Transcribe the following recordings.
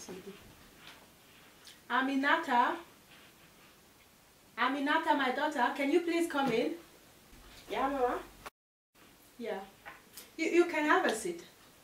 sweetie. Aminata. Aminata, my daughter, can you please come in? Yeah, Mama? Yeah. You can have a seat.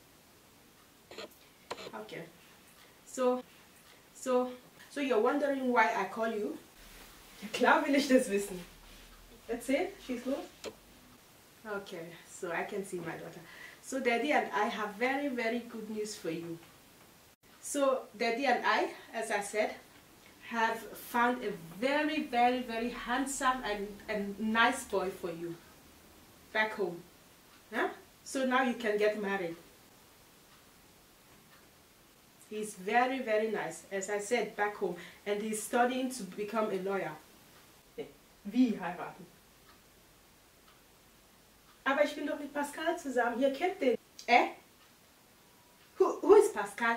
Okay. So you're wondering why I call you? Klar will ich das wissen. Erzähl, schieß los. Okay, so I can see my daughter. So Daddy and I have very, very good news for you. So Daddy and I, as I said, have found a very, very, very handsome and nice boy for you back home. Huh? So now you can get married. He's very, very nice, as I said, back home. And he's studying to become a lawyer. Wie heiraten? Aber ich bin doch mit Pascal zusammen. Ihr kennt den. Who is Pascal?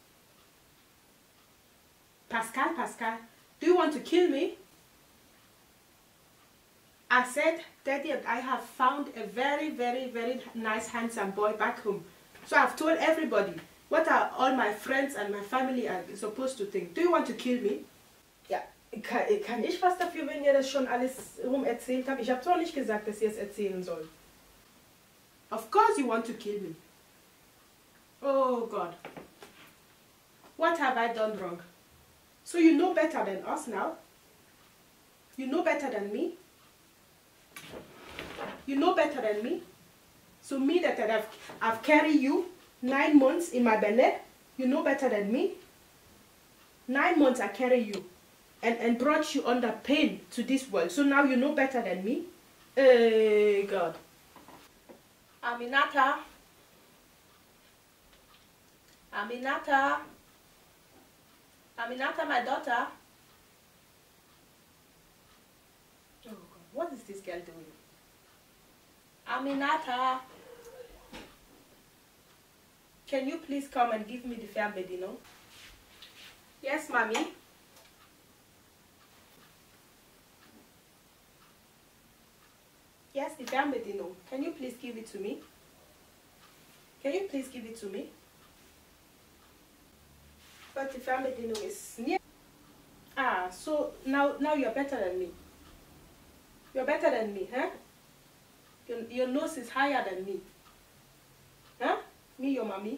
Pascal? Do you want to kill me? I said, Daddy and I have found a very, very, very nice, handsome boy back home. So I've told everybody. What are all my friends and my family are supposed to think? Do you want to kill me? Ja, kann ich was dafür, wenn ihr das schon alles rum erzählt habt? Ich habe doch nicht gesagt, dass ihr es erzählen sollt. Of course you want to kill me. Oh God. What have I done wrong? So you know better than us now? You know better than me? You know better than me? So me that I've carried you 9 months in my belly, you know better than me? 9 months I carry you and brought you under pain to this world. So now you know better than me? Hey God. Aminata. Aminata. Aminata, my daughter. Oh God, what is this girl doing? Aminata. Can you please come and give me the Fernbedienung? Yes, mommy. Yes, the Fernbedienung. Can you please give it to me? Can you please give it to me? But the Fernbedienung is near. Ah, so now you're better than me. You're better than me, huh? Your nose is higher than me. Huh? Me, your mommy.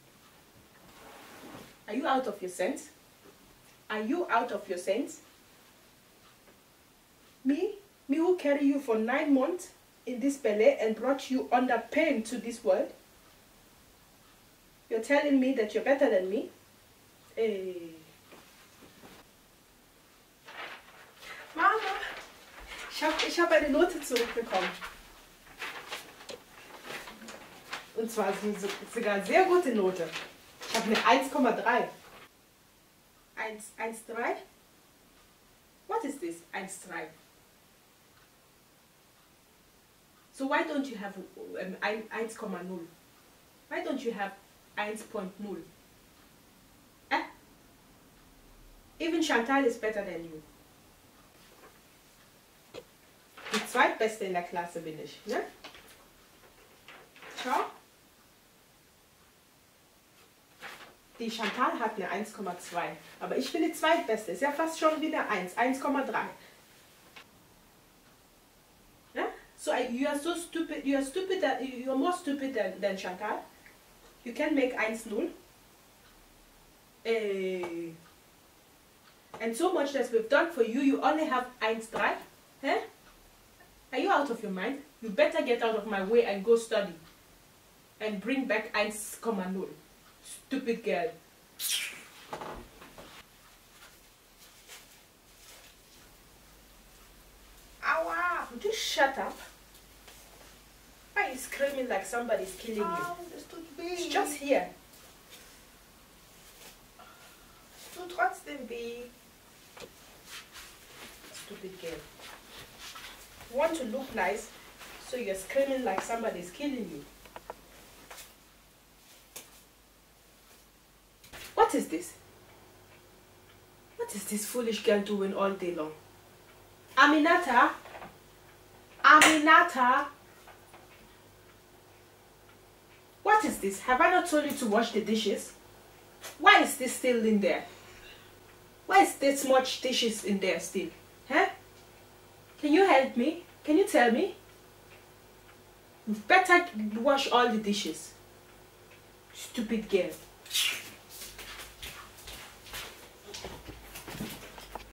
Are you out of your sense? Are you out of your sense? Me who carry you for 9 months in this belly and brought you under pain to this world? You're telling me that you're better than me? Hey. Mama, ich hab eine Note zurückbekommen. Und zwar sogar eine sehr gute Note. Ich habe eine 1,3. 1,3? What is this? 1,3? So why don't you have 1,0? Why don't you have 1,0? Eh? Even Chantal is better than you. Die zweitbeste in der Klasse bin ich, ne? Schau. Die Chantal hat eine 1,2. Aber ich bin die zweitbeste. Ist ja fast schon wie eine 1. 1,3. Yeah? So you are so stupid. You are more stupid than Chantal. You can make 1,0. And so much that we've done for you, you only have 1,3. Huh? Are you out of your mind? You better get out of my way and go study. And bring back 1,0. Stupid girl. Aua! Would you shut up? Why are you screaming like somebody's killing you? Das tut weh. It's just here. Es tut trotzdem weh. Stupid girl. You want to look nice, so you're screaming like somebody's killing you. What is this? What is this foolish girl doing all day long? Aminata? Aminata? What is this? Have I not told you to wash the dishes? Why is this still in there? Why is this much dishes in there still? Huh? Can you help me? Can you tell me? You better wash all the dishes. Stupid girl.